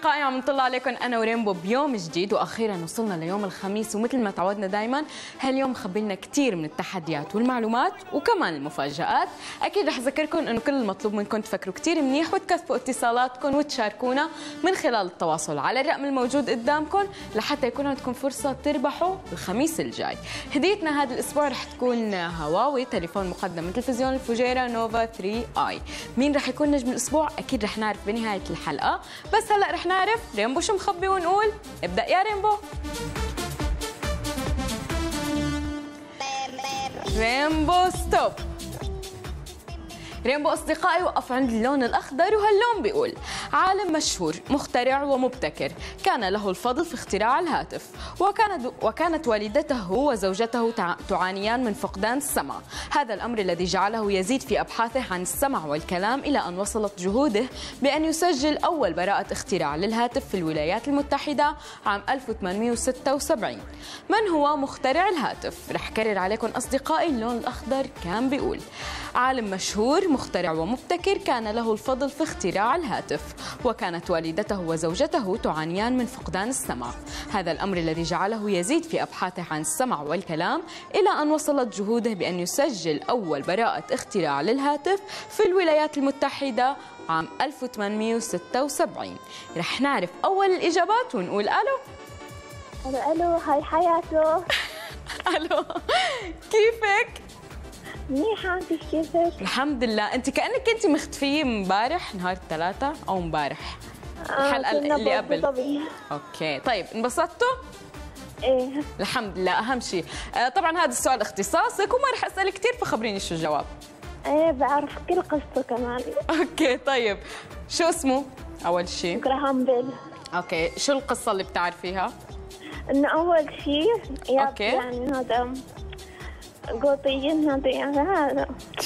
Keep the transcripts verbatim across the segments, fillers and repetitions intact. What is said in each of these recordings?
أصدقائي عم نطلع عليكم أنا ورينبو بيوم جديد، وأخيرا وصلنا ليوم الخميس، ومثل ما تعودنا دايما هاليوم خبلنا كثير من التحديات والمعلومات وكمان المفاجآت. أكيد رح أذكركم إنه كل المطلوب منكم تفكروا كثير منيح وتكثفوا اتصالاتكم وتشاركونا من خلال التواصل على الرقم الموجود قدامكم لحتى يكون عندكم فرصة تربحوا الخميس الجاي. هديتنا هذا الأسبوع رح تكون هواوي تليفون مقدم من تلفزيون الفجيرة نوفا ثري آي. مين رح يكون نجم الأسبوع أكيد رح نعرف بنهاية الحلقة، بس هلا رح نعرف رينبو شو مخبي ونقول ابدأ يا رينبو. رينبو ستوب. رينبو أصدقائي وقف عند اللون الأخضر، وهاللون بيقول عالم مشهور مخترع ومبتكر كان له الفضل في اختراع الهاتف، وكانت وكانت والدته وزوجته تعانيان من فقدان السمع. هذا الأمر الذي جعله يزيد في أبحاثه عن السمع والكلام إلى أن وصلت جهوده بأن يسجل أول براءة اختراع للهاتف في الولايات المتحدة عام ألف وثمانمئة وستة وسبعين. من هو مخترع الهاتف؟ رح كرر عليكم أصدقائي. اللون الأخضر كان بيقول عالم مشهور مخترع ومبتكر كان له الفضل في اختراع الهاتف، وكانت والدته وزوجته تعانيان من فقدان السمع. هذا الأمر الذي جعله يزيد في أبحاثه عن السمع والكلام إلى أن وصلت جهوده بأن يسجل أول براءة اختراع للهاتف في الولايات المتحدة عام ألف وثمانمئة وستة وسبعين. رح نعرف أول الإجابات ونقول ألو. ألو ألو هاي حياته. ألو كيفك؟ منيحة، انت كيفك؟ الحمد لله. انت كأنك كنتي مختفية امبارح نهار الثلاثاء او امبارح الحلقة آه اللي قبل. طبيعي. اوكي طيب انبسطتوا؟ ايه الحمد لله اهم شيء. آه طبعا هذا السؤال اختصاصك وما رح اسألك كثير، فخبريني شو الجواب. ايه بعرف كل قصته كمان. اوكي طيب شو اسمه اول شيء؟ جراهام بيل. اوكي شو القصة اللي بتعرفيها؟ انه اول شيء اوكي يعني هذا قوطيين هذا يعني هذا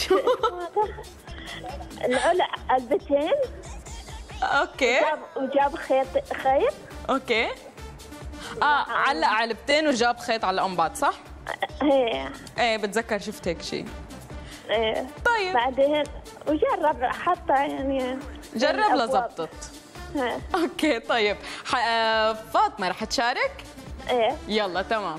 العلق علبتين. اوكي وجاب, وجاب خيط خيط. اوكي اه علق علبتين وجاب خيط علقهم بعض صح؟ ايه ايه بتذكر شفت هيك شيء. ايه طيب بعدين وجرب حتى يعني جرب لزبطت. ايه اوكي طيب ح... آه فاطمة رح تشارك؟ ايه يلا تمام.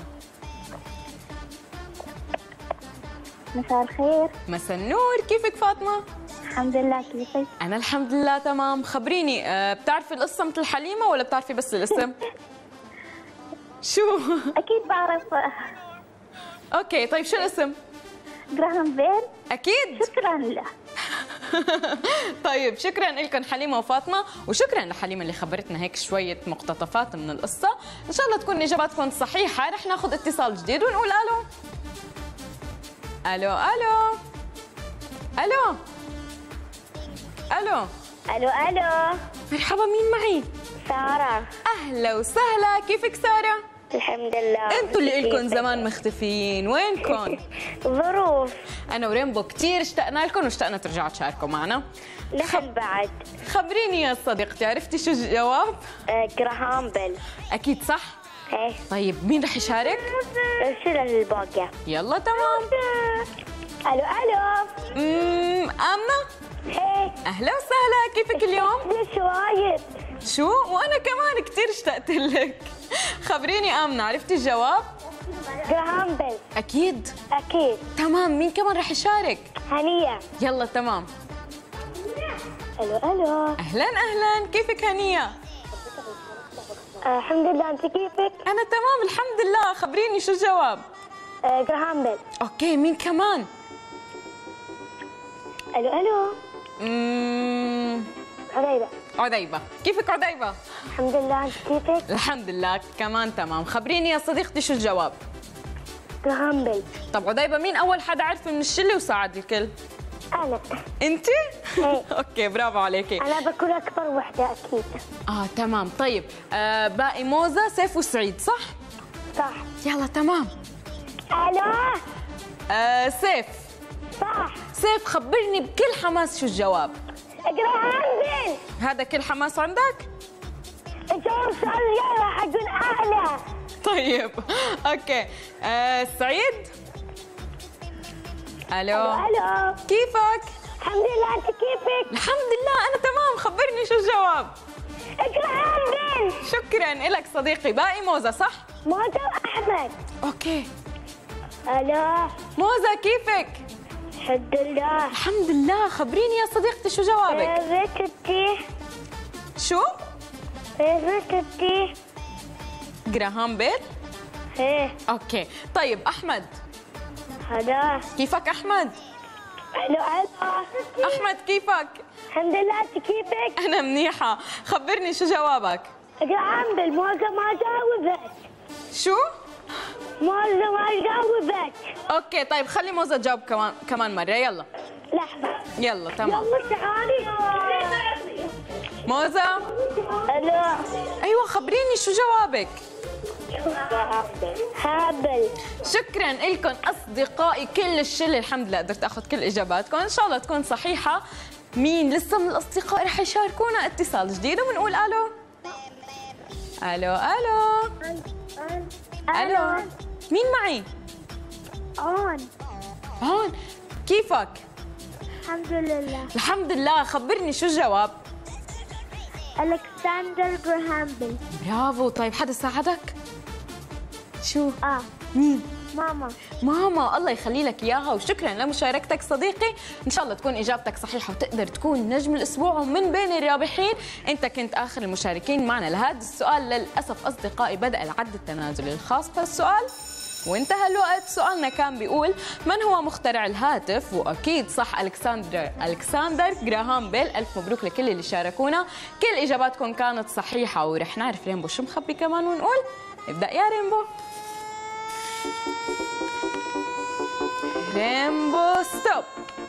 مساء الخير. مساء النور، كيفك فاطمة؟ الحمد لله، كيفك؟ أنا الحمد لله تمام. خبريني أه بتعرفي القصة مثل حليمة ولا بتعرفي بس الاسم؟ شو؟ أكيد بعرف. أوكي طيب شو الاسم؟ جراهام بيل. أكيد؟ شكرا له. طيب شكرا لكم حليمة وفاطمة، وشكرا لحليمة اللي خبرتنا هيك شوية مقتطفات من القصة. إن شاء الله تكون إجاباتكم صحيحة. رح ناخذ اتصال جديد ونقول ألو. ألو ألو ألو ألو ألو ألو مرحبا، مين معي؟ سارة. أهلا وسهلا، كيفك سارة؟ الحمد لله. انتوا اللي إلكن زمان مختفيين، وينكم؟ ظروف. أنا ورينبو كثير اشتقنا لكم واشتقنا ترجعوا تشاركوا معنا. نحن بعد. خبريني يا صديقتي، عرفتي شو الجواب؟ آه، جراهام بيل. أكيد صح؟ ايه. طيب مين رح يشارك؟ ارسل الباقي. يلا تمام. ألو ألو. امم آمنة؟ ايه. أهلا وسهلا، كيفك اليوم؟ ليش وايد؟ شو؟ وأنا كمان كثير اشتقت لك. خبريني آمنة، عرفتي الجواب؟ جراهام بيل. أكيد؟ أكيد. تمام، مين كمان رح يشارك؟ هنية. يلا تمام. ألو ألو. أهلا أهلا، كيفك هنية؟ آه، الحمد لله، أنت كيفك؟ أنا تمام الحمد لله. خبريني شو الجواب؟ آه، جراهام بيل. أوكي مين كمان؟ ألو ألو. اممم عذيبة. عذيبة، كيفك عذيبة؟ الحمد لله، أنت كيفك؟ الحمد لله كمان تمام. خبريني يا صديقتي شو الجواب؟ جراهام بيل. طب عذيبة مين أول حدا عرف من الشلة وساعد الكل؟ أنا. أنت؟ إيه. أوكي برافو عليكي. أنا بكون أكبر وحدة أكيد. آه تمام. طيب آه باقي موزة سيف وسعيد صح؟ صح. يلا تمام. ألو. آه سيف. صح. سيف خبرني بكل حماس شو الجواب؟ جراهام بيل. هذا كل حماس عندك؟ الجواب صار يلا حقول أعلى. طيب اوكي. آه سعيد. الو الو كيفك؟ الحمد لله، انت كيفك؟ الحمد لله انا تمام. خبرني شو الجواب؟ جراهام بيل. شكرا لك صديقي. باقي موزة صح؟ موزة أحمد. اوكي. ألو. موزة كيفك؟ الحمد لله. الحمد لله. خبريني يا صديقتي شو جوابك؟ بيت التيه. شو؟ بيت التيه. جراهام بيل؟ ايه. اوكي. طيب احمد. هلا. كيفك احمد؟ الو الو. احمد كيفك؟ الحمد لله، انت كيفك؟ انا منيحة. خبرني شو جوابك؟ جرام بيل. موزة ما جاوبت. شو؟ موزة ما جاوبت. اوكي طيب خلي موزة تجاوب كمان كمان مرة. يلا لحظة. يلا تمام. يلا تعالي. موزة. الو. ايوه خبريني شو جوابك؟ هابل. شكرا لكم اصدقائي كل الشله. الحمد لله قدرت اخذ كل اجاباتكم، ان شاء الله تكون صحيحه. مين لسه من الاصدقاء رح يشاركونا اتصال جديد وبنقول الو. الو الو الو. مين معي؟ اون. هون. كيفك؟ الحمد لله. الحمد لله. خبرني شو الجواب؟ الكسندر جراهام بيل. برافو. طيب حدا ساعدك؟ شو؟ اه. مين؟ ماما. ماما. الله يخلي لك اياها وشكرا لمشاركتك صديقي. ان شاء الله تكون اجابتك صحيحه وتقدر تكون نجم الاسبوع ومن بين الرابحين. انت كنت اخر المشاركين معنا لهذا السؤال. للاسف اصدقائي بدا العد التنازلي الخاص بالسؤال وانتهى الوقت. سؤالنا كان بيقول من هو مخترع الهاتف؟ واكيد صح الكسندر الكسندر جراهام بيل. الف مبروك لكل اللي شاركونا. كل اجاباتكم كانت صحيحه ورح نعرف رينبو شو مخبي كمان ونقول ابدا يا رينبو. رينبو ستوب.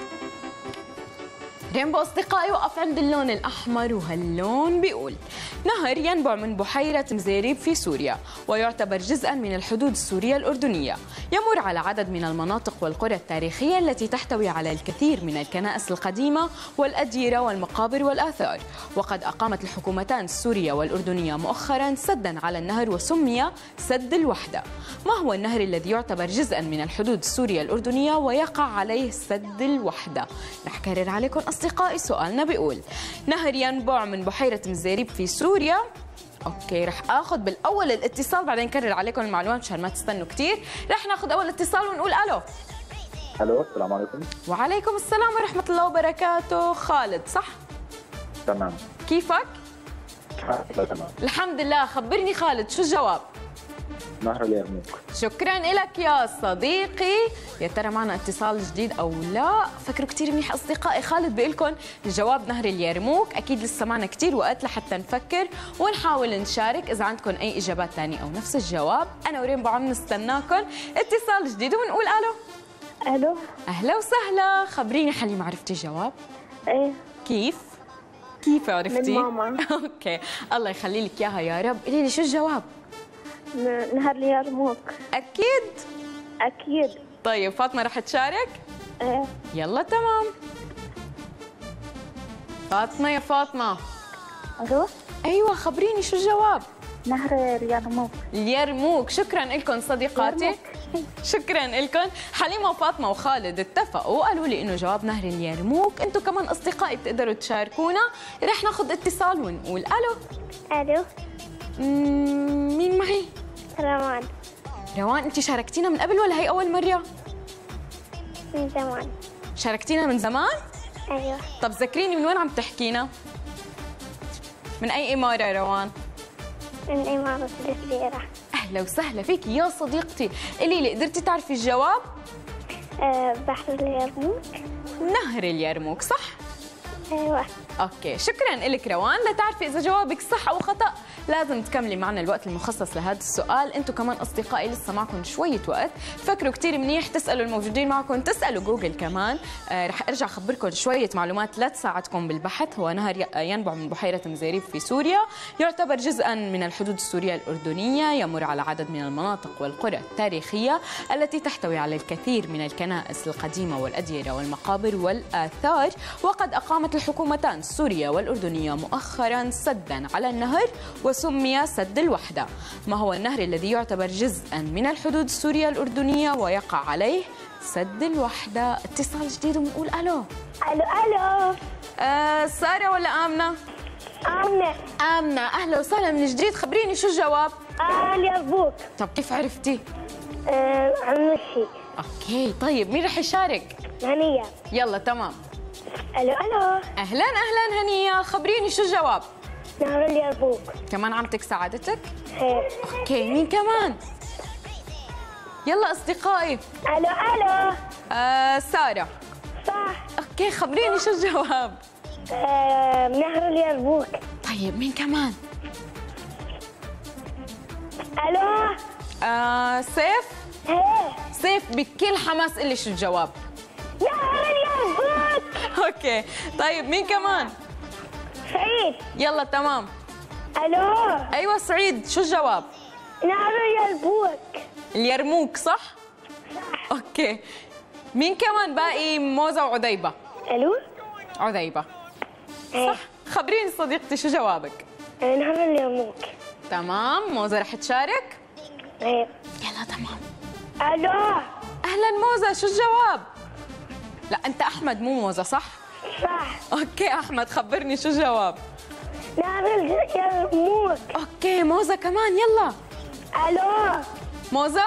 رينبو أصدقائي وقف عند اللون الأحمر وهاللون بيقول نهر ينبع من بحيرة مزيريب في سوريا ويعتبر جزءاً من الحدود السورية الأردنية. يمر على عدد من المناطق والقرى التاريخية التي تحتوي على الكثير من الكنائس القديمة والأديرة والمقابر والآثار. وقد أقامت الحكومتان السورية والأردنية مؤخراً سداً على النهر وسمي سد الوحدة. ما هو النهر الذي يعتبر جزءاً من الحدود السورية الأردنية ويقع عليه سد الوحدة؟ رح كرر عليكم أصدقائي. سؤالنا بيقول نهر ينبع من بحيرة مزيريب في سوريا. اوكي رح اخذ بالاول الاتصال بعدين كرر عليكم المعلومات مشان ما تستنوا كثير. رح ناخذ اول اتصال ونقول الو. الو السلام عليكم. وعليكم السلام ورحمة الله وبركاته. خالد صح؟ تمام. كيفك؟ لا تمام. الحمد لله. خبرني خالد شو الجواب؟ نهر اليرموك. شكرا لك يا صديقي. يا ترى معنا اتصال جديد او لا؟ فكروا كثير منيح اصدقائي. خالد بيقول لكم الجواب نهر اليرموك. اكيد لسه معنا كثير وقت لحتى نفكر ونحاول نشارك. اذا عندكم اي اجابات ثانيه او نفس الجواب انا ورينبو عم نستناكم. اتصال جديد ونقول الو. الو. اهلا وسهلا. خبريني حليمه عرفتي الجواب؟ ايه. كيف؟ كيف عرفتي؟ من ماما. اوكي الله يخلي لك اياها يا رب. قولي لي شو الجواب؟ نهر اليرموك. اكيد؟ اكيد. طيب فاطمه رح تشارك؟ ايه. يلا تمام. فاطمه يا فاطمه. الو. ايوه خبريني شو الجواب؟ نهر اليرموك. اليرموك. شكرا لكم صديقاتي. شكرا لكم. حليمه وفاطمه وخالد اتفقوا قالوا لي انه جواب نهر اليرموك. انتم كمان اصدقائي بتقدروا تشاركونا. رح ناخذ اتصال ونقول الو. الو. مم، مين معي؟ روان. روان. انت شاركتينا من قبل ولا هي اول مره؟ من زمان. شاركتينا من زمان؟ ايوه. طب ذكريني من وين عم تحكينا؟ من اي اماره روان؟ من إمارة الجزيرة. اهلا وسهلا فيكي يا صديقتي. قولي لي قدرتي تعرفي الجواب؟ أه بحر اليرموك. نهر اليرموك صح؟ ايوه. اوكي شكرا لك روان. لتعرفي اذا جوابك صح او خطا لازم تكملي معنا الوقت المخصص لهذا السؤال. انتم كمان اصدقائي لسه معكم شويه وقت. فكروا كثير منيح تسالوا الموجودين معكم. تسالوا جوجل كمان. آه رح ارجع اخبركم شويه معلومات لا تساعدكم بالبحث. هو نهر ينبع من بحيره مزيريب في سوريا. يعتبر جزءا من الحدود السوريه الاردنيه. يمر على عدد من المناطق والقرى التاريخيه التي تحتوي على الكثير من الكنائس القديمه والاديره والمقابر والاثار. وقد اقامت الحكومتان سوريا والأردنية مؤخراً سداً على النهر وسمي سد الوحدة. ما هو النهر الذي يعتبر جزءاً من الحدود السورية الأردنية ويقع عليه سد الوحدة؟ اتصال جديد ونقول ألو. الو الو. آه سارة ولا آمنة؟ آمنة. آمنة، أهلا وسهلا من جديد، خبريني شو الجواب؟ آه اليربوك. طب كيف عرفتي؟ آه عم نمشي. أوكي، طيب مين رح يشارك؟ هنية. يلا تمام. ألو ألو. أهلا أهلا هنية، خبريني شو الجواب؟ نهر اليربوك. كمان عمتك ساعدتك؟ خير. أوكي، مين كمان؟ يلا أصدقائي. ألو ألو. آه سارة. صح. أوكي، خبريني شو الجواب؟ آه نهر اليربوك. طيب مين كمان؟ ألو. آه سيف. هيه. سيف بكل حماس قلي شو الجواب. نهر اليربوك. اوكي، طيب مين كمان؟ سعيد. يلا تمام. ألو. ايوه سعيد، شو الجواب؟ نهر اليربوك. اليرموك صح؟ صح. اوكي، مين كمان باقي؟ موزة وعذيبة. ألو. عذيبة هيه. صح؟ خبريني صديقتي شو جوابك؟ آه نهر اليربوك. تمام، موزة رح تشارك؟ هيه. يلا تمام. ألو. اهلا موزة، شو الجواب؟ لا انت احمد مو موزة صح؟ صح. اوكي احمد، خبرني شو الجواب؟ نهر اليربوك. اوكي موزة كمان، يلا. ألو. موزة؟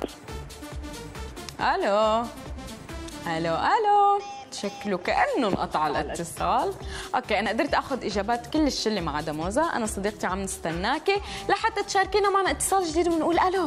الو الو الو، شكله كانه انقطع الاتصال. اوكي، انا قدرت اخذ اجابات كل الشله ما عدا موزة. انا صديقتي عم نستناكي لحتى تشاركينا معنا اتصال جديد ونقول الو.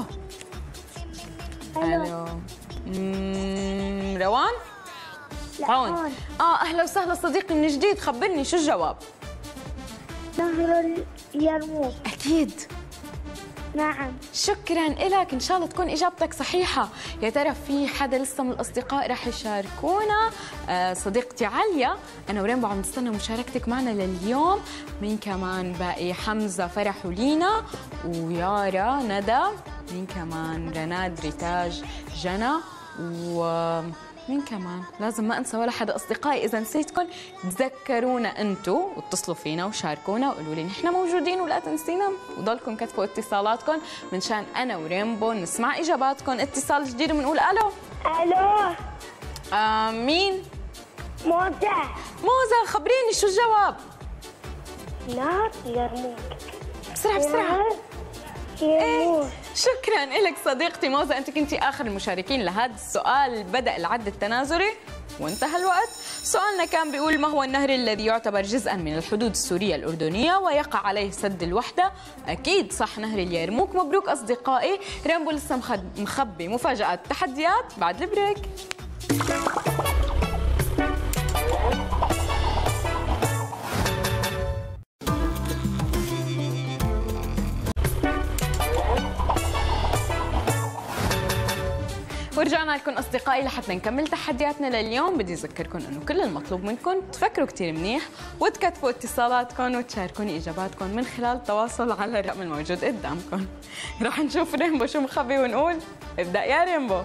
الو مم، روان؟ روان. اه اهلا وسهلا صديقي من جديد، خبرني شو الجواب؟ نهر اليرموك. اكيد. نعم. شكرا لك، ان شاء الله تكون اجابتك صحيحه. يا ترى في حدا لسه من الاصدقاء رح يشاركونا؟ آه صديقتي عليا، انا ورينبو عم نستنى مشاركتك معنا لليوم. مين كمان باقي؟ حمزه، فرح، ولينا، ويارا، ندى، مين كمان؟ رناد، ريتاج، جنى، و مين كمان؟ لازم ما انسى ولا حدا اصدقائي. اذا نسيتكم تذكرونا انتم واتصلوا فينا وشاركونا وقولوا لي نحن موجودين ولا تنسينا، وضلكم كتبوا اتصالاتكم منشان انا ورينبو نسمع اجاباتكم. اتصال جديد وبنقول الو. الو. آه مين؟ موزة. موزة، خبريني شو الجواب؟ نهر اليرموك. بسرعة بسرعة. يرموك. شكرا لك صديقتي موزة، انت كنتي اخر المشاركين لهذا السؤال. بدأ العد التنازلي وانتهى الوقت. سؤالنا كان بيقول: ما هو النهر الذي يعتبر جزءا من الحدود السورية الأردنية ويقع عليه سد الوحدة؟ أكيد صح، نهر اليرموك. مبروك أصدقائي. رامبو لسه مخبي مفاجآت تحديات بعد البريك. ورجعنا لكم أصدقائي لحتى نكمل تحدياتنا لليوم. بدي أذكركم إنه كل المطلوب منكم تفكروا كثير منيح وتكتبوا اتصالاتكم وتشاركوني إجاباتكم من خلال التواصل على الرقم الموجود قدامكم. رح نشوف ريمبو شو مخبي ونقول. ابدأ يا ريمبو.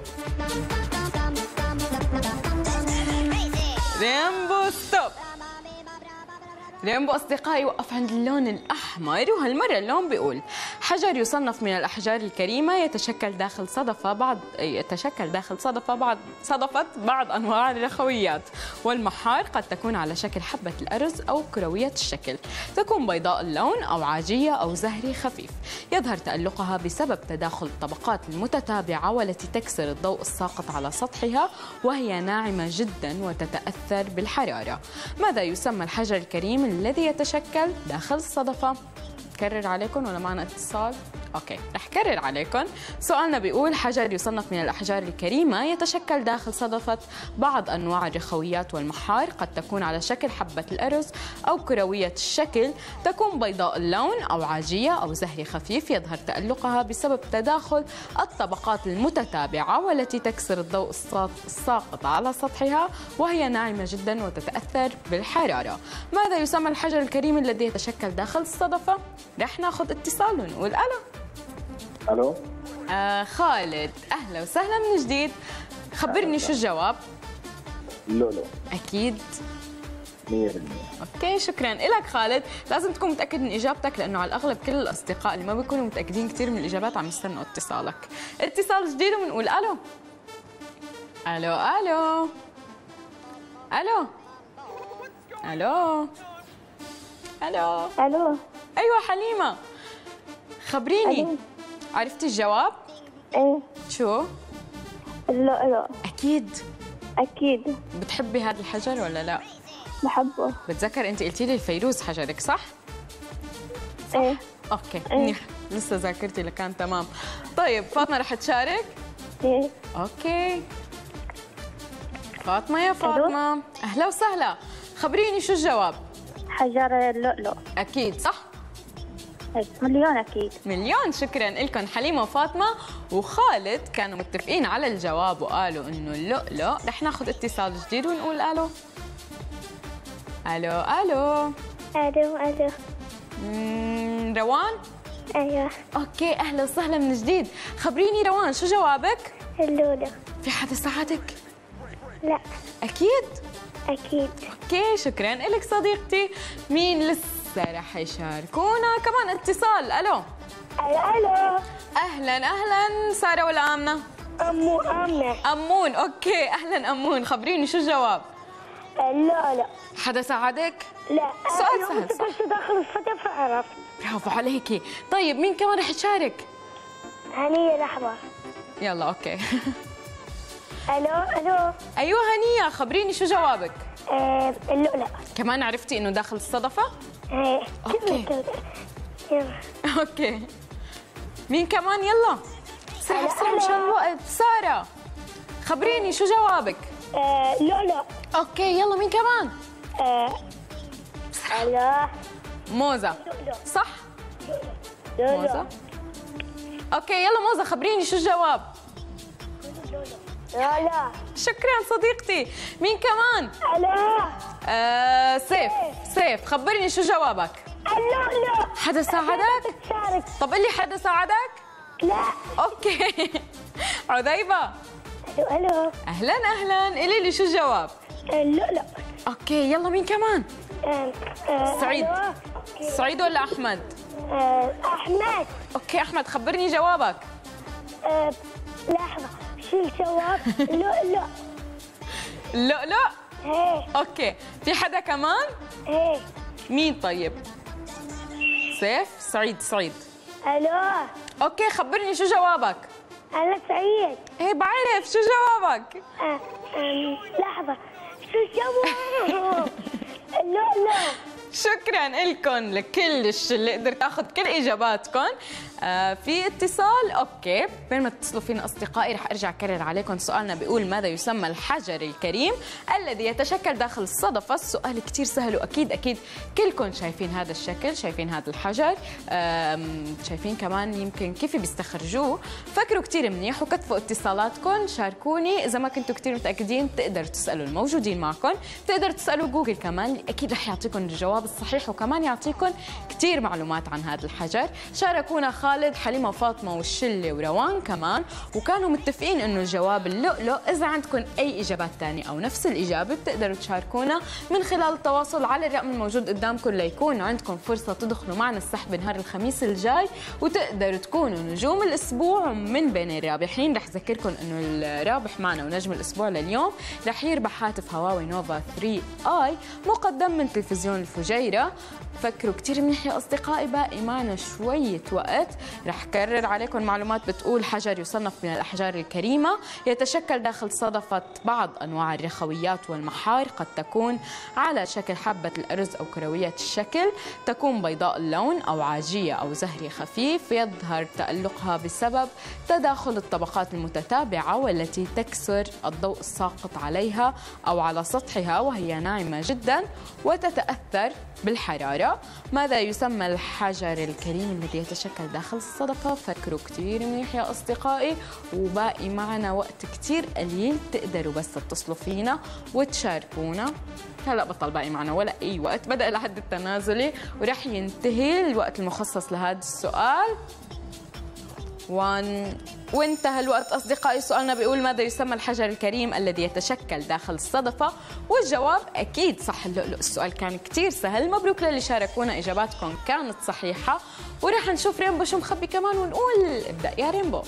ريمبو ستوب. ريمبو أصدقائي وقف عند اللون الأحمر، وهالمرة اللون بيقول: حجر يصنف من الأحجار الكريمة، يتشكل داخل صدفة بعض يتشكل داخل صدفة بعض صدفة بعض أنواع الرخويات والمحار، قد تكون على شكل حبة الأرز أو كروية الشكل، تكون بيضاء اللون أو عاجية أو زهري خفيف، يظهر تألقها بسبب تداخل الطبقات المتتابعة والتي تكسر الضوء الساقط على سطحها، وهي ناعمة جدا وتتأثر بالحرارة. ماذا يسمى الحجر الكريم الذي يتشكل داخل الصدفة؟ كرر عليكم ولا معنا اتصال؟ اوكي، رح كرر عليكم. سؤالنا بيقول: حجر يصنف من الأحجار الكريمة، يتشكل داخل صدفة بعض أنواع الرخويات والمحار، قد تكون على شكل حبة الأرز أو كروية الشكل، تكون بيضاء اللون أو عاجية أو زهري خفيف، يظهر تألقها بسبب تداخل الطبقات المتتابعة والتي تكسر الضوء الساقط على سطحها، وهي ناعمة جدا وتتأثر بالحرارة. ماذا يسمى الحجر الكريم الذي يتشكل داخل الصدفة؟ رح ناخذ اتصال ونقول ألو. الو. آه خالد، اهلا وسهلا من جديد. خبرني شو الجواب؟ لولو. اكيد مية بالمية. اوكي، شكرا لك خالد. لازم تكون متاكد من اجابتك، لانه على الاغلب كل الاصدقاء اللي ما بيكونوا متاكدين كثير من الاجابات عم يستنوا اتصالك. اتصال جديد وبنقول الو. الو الو الو الو الو. الو. ايوه حليمه، خبريني ألو. عرفتي الجواب؟ ايه. شو؟ اللؤلؤ. اكيد. اكيد. بتحبي هذا الحجر ولا لا؟ بحبه. بتذكر انت قلتي لي الفيروز حجرك صح؟ ايه. اوكي إيه. منيح، لسه ذاكرتي لكان تمام. طيب فاطمه رح تشارك؟ ايه. اوكي فاطمه يا فاطمه اهلا وسهلا، خبريني شو الجواب؟ حجر اللؤلؤ. اكيد صح؟ هيك مليون اكيد. مليون شكرا لكم حليمه وفاطمه وخالد، كانوا متفقين على الجواب وقالوا انه اللؤلؤ. رح ناخذ اتصال جديد ونقول الو. الو الو. الو الو. مم، روان؟ ايوه. اوكي اهلا وسهلا من جديد، خبريني روان شو جوابك؟ اللؤلؤ. في حدا ساعدك؟ لا. اكيد؟ اكيد. اوكي شكرا لك صديقتي. مين لسه رح يشاركونا كمان اتصال؟ الو. الو الو. اهلا اهلا، ساره ولا امنه؟ امو امنه. امون. اوكي اهلا امون، خبريني شو الجواب؟ اللؤلؤ. حدا ساعدك؟ لا. سؤال أنا سهل كنت صح؟ بس داخل الفتى فعرفت. برافو عليكي. طيب مين كمان رح يشارك؟ هنية لحظة. يلا اوكي. الو الو. ايوه هنيه، خبريني شو جوابك؟ آه، اللؤلؤ. كمان عرفتي انه داخل الصدفه؟ ايه. أوكي. يلا. اوكي مين كمان؟ يلا بسرعه هلا، بسرعه مشان هلا. الوقت. ساره خبريني شو جوابك؟ آه، لؤلؤ. اوكي يلا مين كمان؟ آه، الو. موزه لؤلؤ. صح؟ موزه. لؤلؤ. اوكي يلا موزه خبريني شو الجواب؟ لؤلؤ. شكرا صديقتي. مين كمان؟ الو. آه سيف. سيف خبرني شو جوابك؟ اللؤلؤ. حدا ساعدك؟ تشارك. طب قلي حدا ساعدك؟ لا. اوكي. عذيبه الو الو. اهلا اهلا، قولي لي شو الجواب؟ اللؤلؤ. اوكي يلا مين كمان؟ آه، آه، سعيد. ألو. سعيد ولا احمد؟ آه، احمد. اوكي احمد خبرني جوابك. آه، لحظة، شو الجواب؟ لؤلؤ. اللؤلؤ. ايه. اوكي في حدا كمان؟ ايه. مين طيب؟ سيف. سعيد. سعيد. الو. اوكي خبرني شو جوابك؟ انا سعيد. ايه بعرف شو جوابك. آه، آم، لحظة، شو الجواب؟ اللؤلؤ. شكرا لكم لكل اللي قدر تاخذ كل اجاباتكم. آه في اتصال. اوكي بين ما تتصلوا فينا اصدقائي رح ارجع اكرر عليكم سؤالنا، بيقول ماذا يسمى الحجر الكريم الذي يتشكل داخل الصدفه؟ السؤال كثير سهل واكيد اكيد كلكم شايفين هذا الشكل، شايفين هذا الحجر، شايفين كمان يمكن كيف بيستخرجوه. فكروا كثير منيح وكتفوا اتصالاتكم، شاركوني اذا ما كنتوا كثير متاكدين، تقدروا تسالوا الموجودين معكم، تقدروا تسالوا جوجل كمان اكيد رح يعطيكم الجواب الصحيح وكمان يعطيكم كثير معلومات عن هذا الحجر. شاركونا خالد، حليمه وفاطمه والشله وروان كمان، وكانوا متفقين انه الجواب اللؤلؤ. اذا عندكم اي اجابات ثانيه او نفس الاجابه بتقدروا تشاركونا من خلال التواصل على الرقم الموجود قدامكم ليكون عندكم فرصه تدخلوا معنا السحب نهار الخميس الجاي وتقدروا تكونوا نجوم الاسبوع من بين الرابحين. رح اذكركم انه الرابح معنا ونجم الاسبوع لليوم رح يربح هاتف هواوي نوفا ثري آي مقدم من تلفزيون الفجيره. فكروا كثير منيح يا اصدقائي، باقي معنا شويه وقت. رح كرر عليكم معلومات بتقول حجر يصنف من الاحجار الكريمه، يتشكل داخل صدفه بعض انواع الرخويات والمحار، قد تكون على شكل حبه الارز او كرويه الشكل، تكون بيضاء اللون او عاجيه او زهري خفيف، يظهر تألقها بسبب تداخل الطبقات المتتابعه والتي تكسر الضوء الساقط عليها او على سطحها، وهي ناعمه جدا وتتاثر بالحراره. ماذا يسمى الحجر الكريم الذي يتشكل داخل الصدفه؟ فكروا كثير منيح يا اصدقائي، وباقي معنا وقت كثير قليل، تقدروا بس تتصلوا فينا وتشاركونا. هلا بطل باقي معنا ولا اي وقت، بدا العد التنازلي ورح ينتهي الوقت المخصص لهذا السؤال. وان... وانتهى الوقت أصدقائي. سؤالنا بيقول ماذا يسمى الحجر الكريم الذي يتشكل داخل الصدفة؟ والجواب أكيد صح اللؤلؤ. السؤال كان كتير سهل، مبروك للي شاركونا، إجاباتكم كانت صحيحة. ورح نشوف ريمبو شو مخبي كمان ونقول ابدأ يا ريمبو.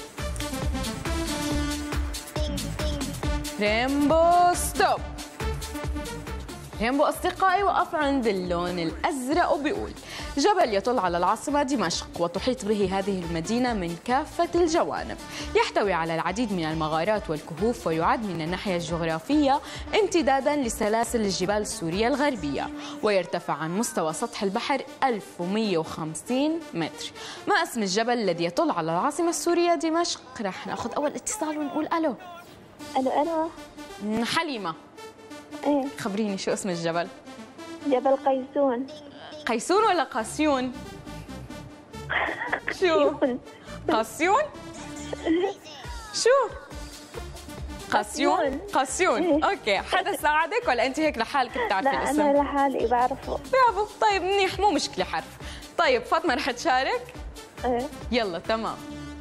ريمبو ستوب. رينبو أصدقائي وقف عند اللون الأزرق وبيقول جبل يطل على العاصمة دمشق وتحيط به هذه المدينة من كافة الجوانب، يحتوي على العديد من المغارات والكهوف، ويعد من الناحية الجغرافية امتدادا لسلاسل الجبال السورية الغربية، ويرتفع عن مستوى سطح البحر ألف ومئة وخمسين متر. ما اسم الجبل الذي يطل على العاصمة السورية دمشق؟ رح ناخذ أول اتصال ونقول ألو. ألو ألو. حليمة. إيه. خبريني شو اسم الجبل؟ جبل قيسون. قيسون ولا قاسيون؟ شو؟ قاسيون؟ شو؟ قاسيون؟ قاسيون. اوكي، حدا ساعدك ولا انت هيك لحالك بتعرفي لا الاسم؟ أنا لحالي بعرفه. برافو. طيب منيح، مو مشكلة حرف. طيب فاطمة رح تشارك؟ إيه. يلا تمام.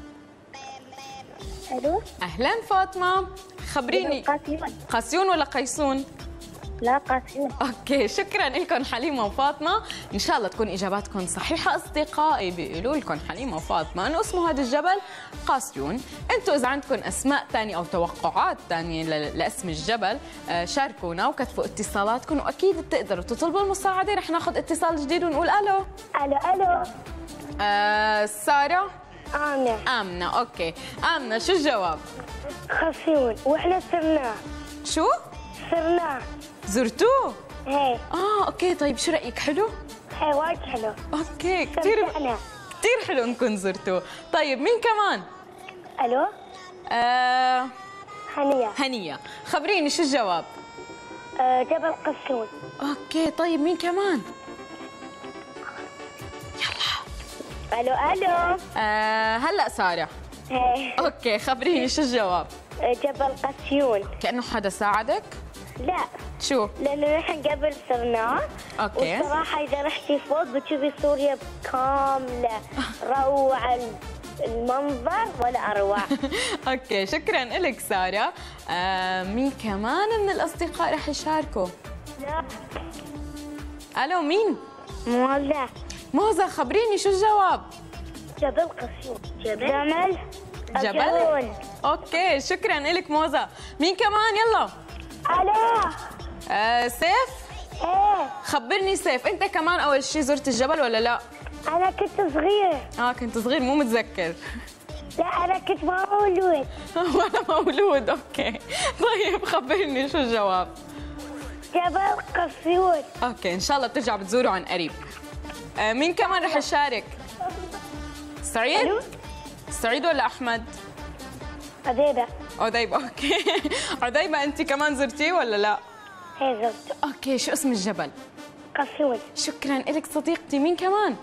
ألو. اهلا فاطمة، خبريني. قاسيون. قاسيون ولا قيسون؟ لا قاسيون. اوكي، شكرا لكم حليمه وفاطمه، ان شاء الله تكون اجاباتكم صحيحه. اصدقائي بيقولوا لكم حليمه وفاطمه انه اسمه هذا الجبل قاسيون. انتم اذا عندكم اسماء ثانيه او توقعات ثانيه لاسم الجبل شاركونا وكتبوا اتصالاتكم، واكيد بتقدروا تطلبوا المساعده. رح ناخذ اتصال جديد ونقول الو. ألو ألو. آه ساره. آمنة. امنه. اوكي امنه، شو الجواب؟ قاسيون، وإحنا صرناه. شو؟ صرناه. زرتوه؟ هي. اه اوكي. طيب شو رايك؟ حلو؟ هي وايد حلو. اوكي، كثير استمتعنا. كثير حلو انكم زرتوه. طيب مين كمان؟ ألو. آه هنية. هنية، خبريني شو الجواب؟ آه جبل قاسيون. اوكي طيب مين كمان؟ يلا. ألو ألو. آه هلا سارة. هي. اوكي خبريني شو الجواب؟ آه جبل قاسيون. كأنه حدا ساعدك؟ لا، شو؟ لأنه نحن قبل صرناه. اوكي. والصراحة إذا رحتي فوق بتشوفي سوريا كاملة، روعة المنظر ولا أروع. اوكي شكرا لك سارة. آه مين كمان من الأصدقاء رح يشاركوا؟ لا. ألو مين؟ موزة. موزة، خبريني شو الجواب؟ جبل قاسيون. جبل. جمل. جبل؟ قاسيون. اوكي شكرا لك موزة. مين كمان؟ يلا. ألو. آه سيف؟ إيه. خبرني سيف، انت كمان اول شيء زرت الجبل ولا لا؟ أنا كنت صغير. اه كنت صغير مو متذكر. لا أنا كنت مولود. وانا مولود. اوكي طيب خبرني شو الجواب؟ جبل قاسيون. اوكي ان شاء الله بترجع بتزوروا عن قريب. آه مين كمان رح يشارك؟ سعيد؟ ألو؟ سعيد ولا احمد؟ عديدة. عديبة. اوكي عديبة انت كمان زرتيه ولا لا؟ هي زرت. اوكي شو اسم الجبل؟ قاسيون. شكرا لك صديقتي. مين كمان؟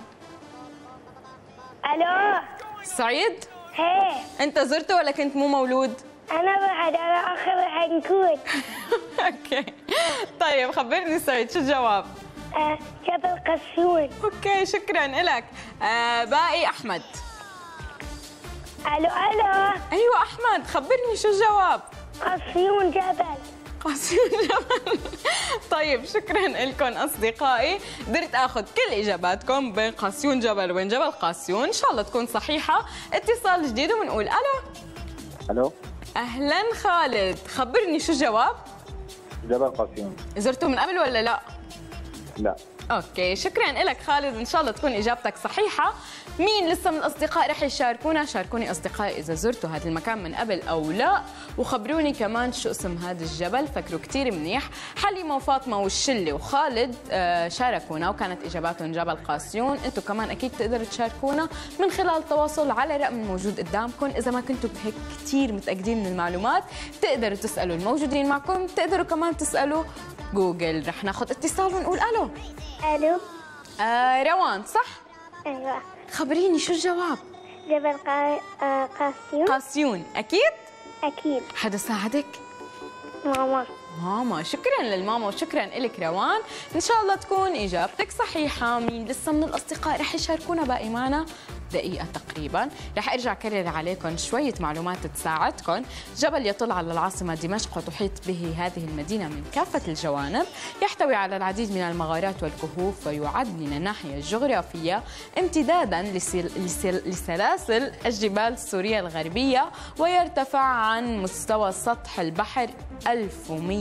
ألو. سعيد؟ هي. انت زرته ولا كنت مو مولود؟ أنا بعد أنا آخر حنكون. اوكي طيب خبرني سعيد شو الجواب؟ آه جبل قاسيون. اوكي شكرا لك. آه باقي احمد. ألو ألو. ايوه احمد، خبرني شو الجواب؟ قاسيون جبل. قاسيون جبل. طيب شكرا لكم اصدقائي، قدرت اخذ كل اجاباتكم بين قاسيون جبل وبين جبل قاسيون، ان شاء الله تكون صحيحه. اتصال جديد وبنقول الو. الو. اهلا خالد، خبرني شو الجواب؟ جبل قاسيون. زرته من قبل ولا لا؟ لا. اوكي شكرا لك خالد، ان شاء الله تكون اجابتك صحيحه. مين لسه من الاصدقاء رح يشاركونا؟ شاركوني اصدقائي اذا زرتوا هذا المكان من قبل او لا، وخبروني كمان شو اسم هذا الجبل. فكروا كثير منيح. حليمه وفاطمه والشله وخالد آه شاركونا وكانت اجاباتهم جبل قاسيون. انتم كمان اكيد تقدروا تشاركونا من خلال التواصل على الرقم الموجود قدامكم. اذا ما كنتوا هيك كثير متاكدين من المعلومات تقدروا تسالوا الموجودين معكم، تقدروا كمان تسالوا جوجل. رح ناخذ اتصال ونقول الو. ألو. آه روان صح؟ أيوة. خبريني شو الجواب؟ جبل قا... آه قاسيون. قاسيون اكيد؟ أكيد. حدا ساعدك؟ ماما. ماما. شكرا للماما وشكرا لك روان، ان شاء الله تكون اجابتك صحيحه. مين لسه من الاصدقاء رح يشاركونا؟ باقي معنا دقيقة تقريبا. رح ارجع كرر عليكم شوية معلومات تساعدكم. جبل يطل على العاصمة دمشق وتحيط به هذه المدينة من كافة الجوانب، يحتوي على العديد من المغارات والكهوف، ويعد من الناحية الجغرافية امتدادا لسل... لسل... لسلاسل الجبال السورية الغربية، ويرتفع عن مستوى سطح البحر ألف ومئة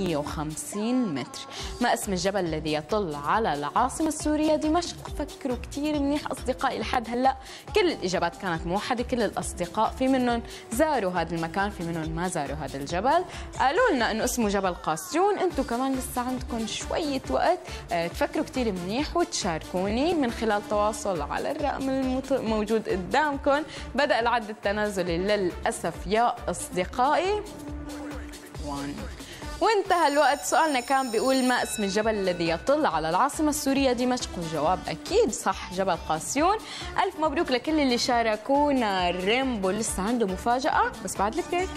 ثمانمئة وخمسين متر. ما اسم الجبل الذي يطل على العاصمة السورية دمشق؟ فكروا كثير منيح أصدقائي لحد هلأ كل الإجابات كانت موحدة، كل الأصدقاء في منهم زاروا هذا المكان، في منهم ما زاروا هذا الجبل. قالوا لنا إنه اسمه جبل قاسيون. أنتم كمان لسه عندكم شوية وقت تفكروا كثير منيح وتشاركوني من خلال تواصل على الرقم الموجود قدامكم. بدأ العد التنازلي للأسف يا أصدقائي. واحد. وانتهى الوقت. سؤالنا كان بيقول ما اسم الجبل الذي يطل على العاصمة السورية دمشق؟ والجواب أكيد صح، جبل قاسيون. ألف مبروك لكل اللي شاركونا. ريمبو لسه عنده مفاجأة بس بعد البريك.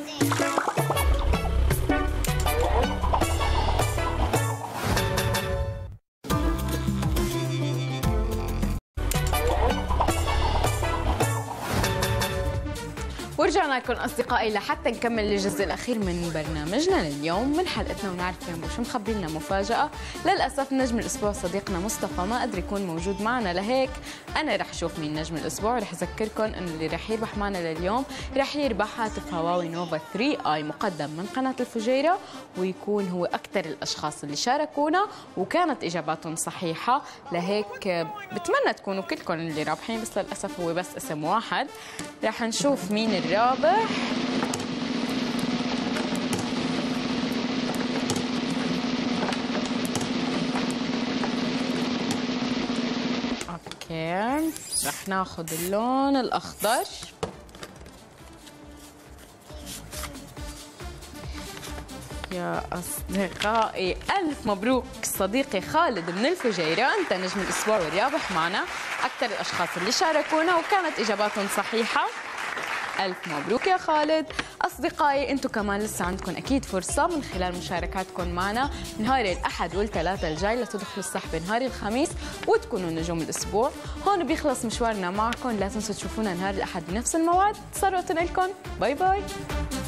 ورجعنا لكم أصدقائي لحتى نكمل الجزء الأخير من برنامجنا لليوم من حلقتنا ونعرف ريمبو شو مخبي لنا مفاجأة. للأسف نجم الأسبوع صديقنا مصطفى ما قدر يكون موجود معنا، لهيك أنا رح أشوف مين نجم الأسبوع. رح أذكركم إنه اللي رح يربح معنا لليوم رح يربح هاتف هواوي نوفا ثري آي مقدم من قناة الفجيرة، ويكون هو أكثر الأشخاص اللي شاركونا وكانت إجاباتهم صحيحة. لهيك بتمنى تكونوا كلكم اللي رابحين، بس للأسف هو بس اسم واحد. رح نشوف مين الرابح. اوكي، رح ناخذ اللون الاخضر. يا أصدقائي ألف مبروك صديقي خالد من الفجيرة، أنت نجم الأسبوع والرابح معنا، أكثر الأشخاص اللي شاركونا وكانت إجاباتهم صحيحة. ألف مبروك يا خالد. أصدقائي أنتم كمان لسه عندكم أكيد فرصة من خلال مشاركاتكم معنا نهار الأحد والثلاثاء الجاي لتدخلوا السحب نهار الخميس وتكونوا نجوم الأسبوع. هون بيخلص مشوارنا معكم، لا تنسوا تشوفونا نهار الأحد بنفس الموعد. تصرفوا لكم، باي باي.